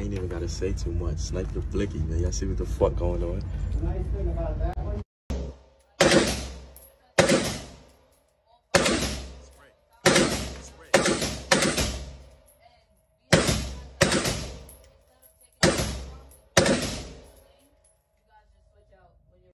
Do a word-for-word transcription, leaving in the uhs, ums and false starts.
ain't even gotta say too much. Snipe the blicky, man. Y'all see what the fuck going on?